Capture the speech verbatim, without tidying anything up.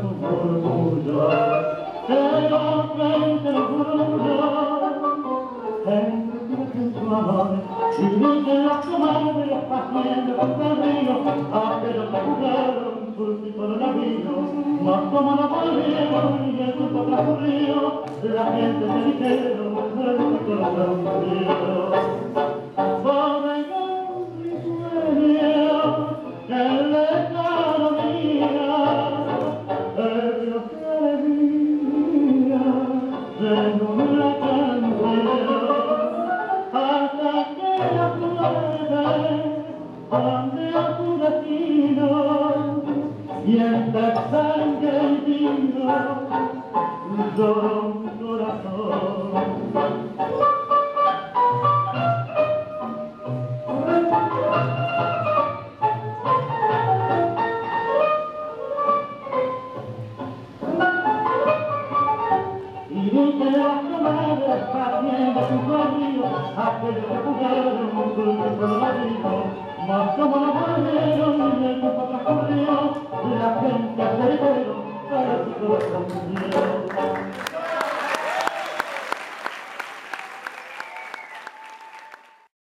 su murmullo, elocuente el murmullo, en su amor, y dicen las comadres, paciendo junto al río, aquellos que jugaron surfito de navío, mas como no volvieron y el tiempo transcurrió, la gente se dijeron, el corazón murió. Pobre sueño, que lejano mía, el Dios que alegría, según la canción, hasta que la muerte ande a tu destino, y entre sangre y vino, lloró un corazón. Y dice las comadres, paciendo junto al río, aquellos que jugaron un dulce colorido, mas como no volvieron y el tiempo transcurrió, la gente se dijeron, para su corazón murió.